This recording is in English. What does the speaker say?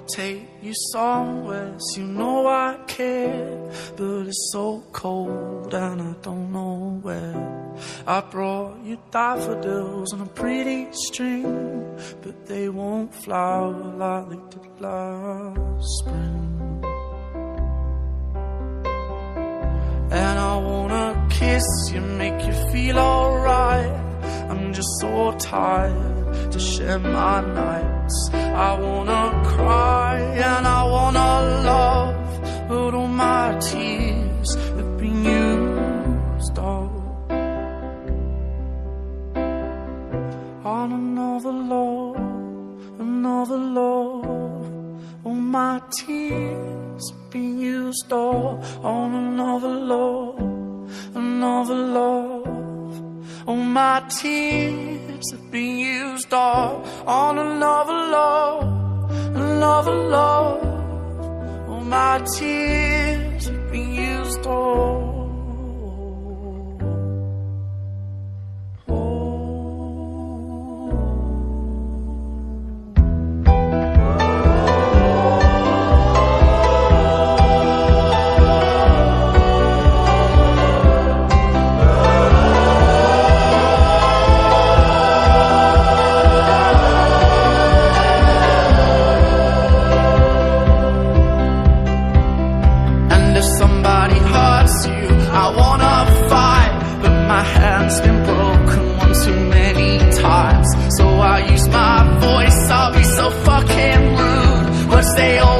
take you somewhere, so you know I care. But it's so cold and I don't know where. I brought you daffodils on a pretty string, but they won't flower like they did last spring. And I wanna kiss you, make you feel alright. I'm just so tired to share my nights. I wanna cry and I wanna love, but all my tears have been used up on another love, another love. All my tears have been used up on another love, another love. All my tears have been used up on another love, another love. All my tears have been used up. Hand's been broken one too many times, so I use my voice. I'll be so fucking rude, but they all